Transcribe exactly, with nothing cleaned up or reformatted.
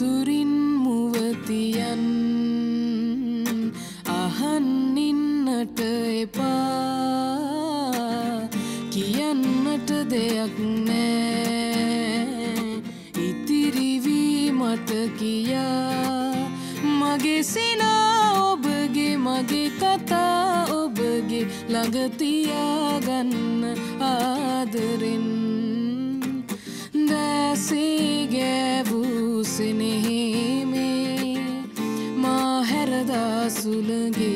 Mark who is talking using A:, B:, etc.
A: උතුරින් මුවතියන් අහන් ඉන්නට එපා කියන්නට දෙයක් නෑ ඉතිරි වී මට කියා මගේ සිනා ඔබගේ මගේ කතා ඔබගේ ළඟ තියාගන්න ආදරෙන් දැසේ ගෑවූ සෙනෙහීමේ මා හැරදා සුළඟේ